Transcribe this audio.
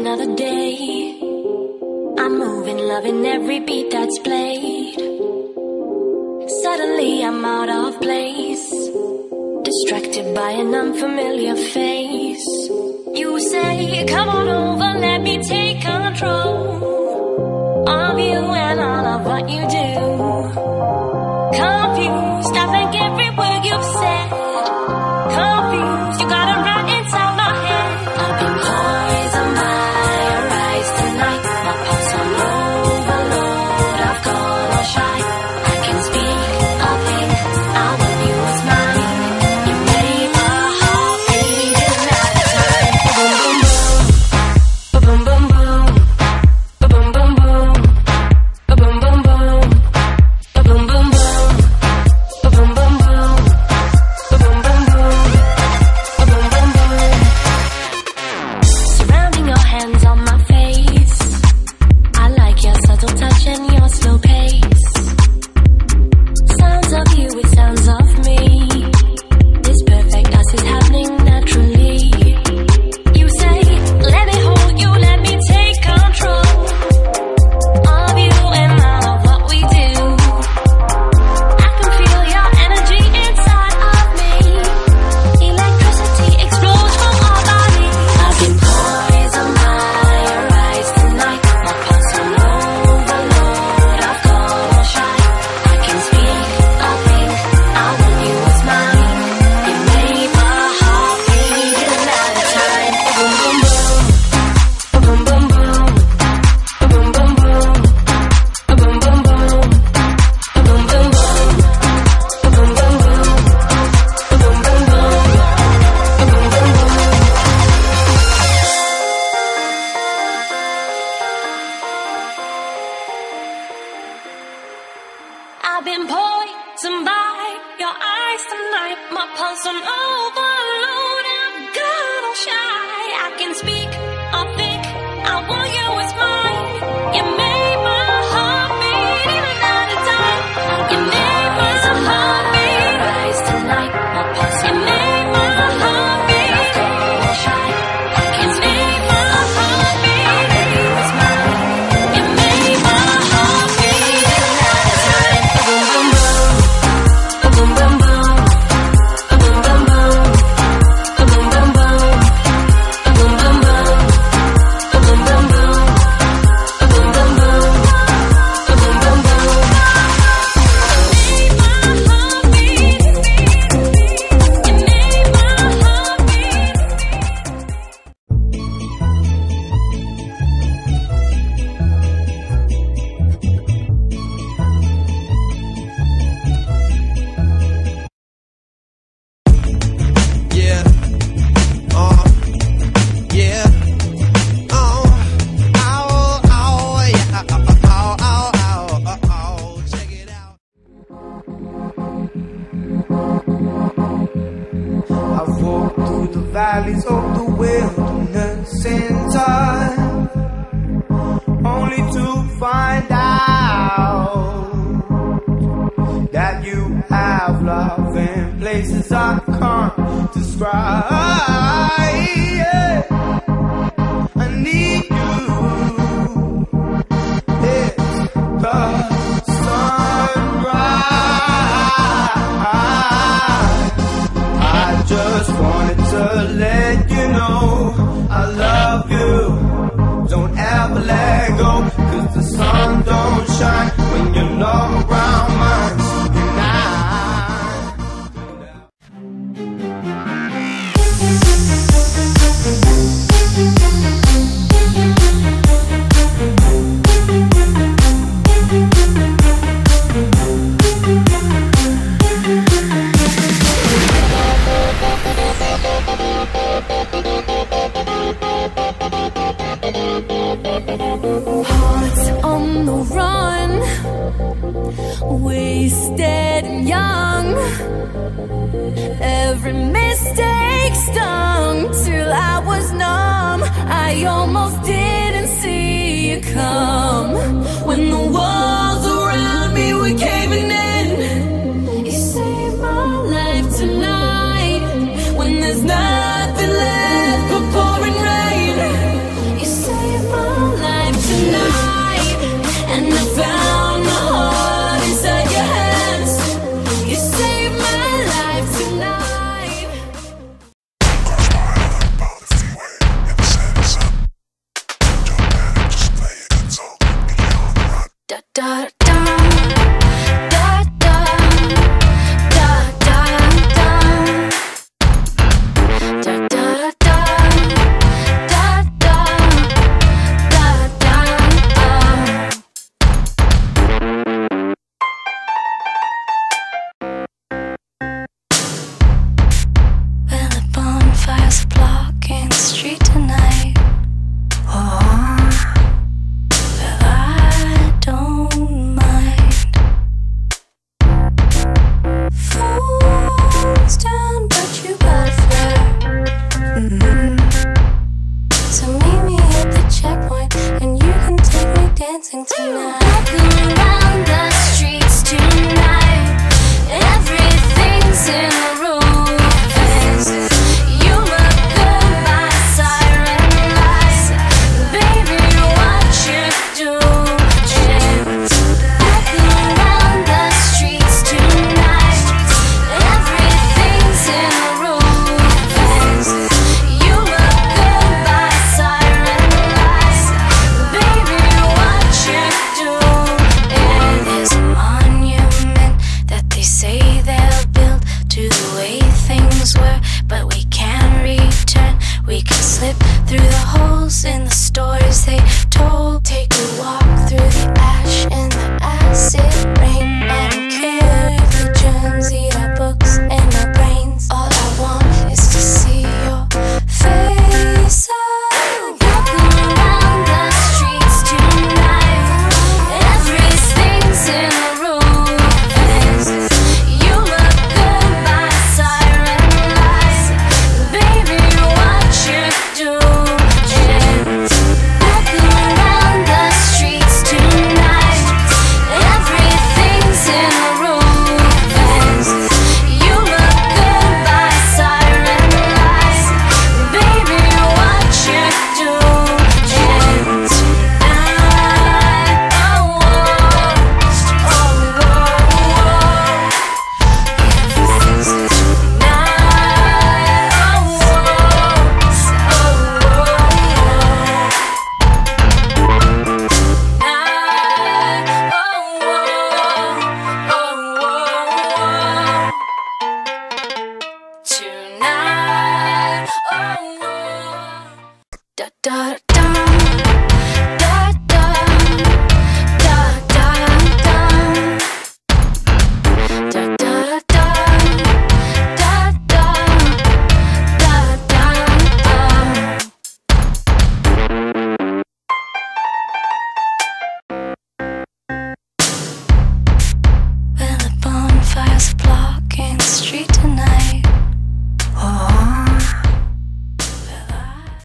another day. I'm moving, loving every beat that's played. Suddenly I'm out of place, distracted by an unfamiliar face. You say, come on over, let me take control of you and all of what you do. Confused, I think every word you've said. Confused, you got it right inside my head. I've been poisoned by your eyes tonight. My pulse on overload, I've gone all shy. I can speak, I think, I want you as mine. You made my heart beat in that time. Boom, boom, boom. Boom, boom, boom. Boom, boom, boom. Boom, boom, boom. Boom, boom, boom. Boom, boom, boom. Boom, boom, boom. Surrounding your hands on my face, I like your subtle touch and your slow pace. Sounds of you with sounds of me. This perfect us is happening naturally. You say, let me hold you, let me take control of you and all of what we do. I can feel your energy inside of me. Electricity explodes from our body. I've been poisoned by your eyes tonight. My pulse on overload, I've gone all shy. I can speak, I think, I want you as mine. You made my heart beat in that time. Boom, boom, boom. Boom, boom, boom. Boom, boom, boom. Boom, boom, boom. Boom, boom, boom. Boom, boom, boom. Boom, boom, boom. Boom, boom, boom. I've been poisoned by your eyes tonight. My pulse on overload, I've gone all shy. I can speak, I think, I want you as mine. You made my heart beat in another time. You made my heart beat. Eyes tonight, my pulse. You made my heart beat. I've gone all shy. I can speak, my heart beat. I want you as mine. You made my heart beat in another time. Boom, boom, boom. Boom, boom, boom. Boom, boom, boom. Boom, boom, boom. Boom, boom, boom. Boom, boom, boom. Boom, boom, boom. Boom, boom, boom. You made my heart beat. You made my heart Yeah. Yeah. Check it out. I've walked through the valleys of the wilderness in time, only to find out that you have love in places I can't describe. Yeah. I need you. It's the sunrise. I just wanted to let you know I love you. Don't ever let go, 'cause the sun don't shine when you're not around mine. Hearts on the run, wasted and young. Every mistake stung till I was numb. I almost didn't see you come. When the walls around me were caving in, you saved my life tonight. When there's nothing left but pouring rain, you saved da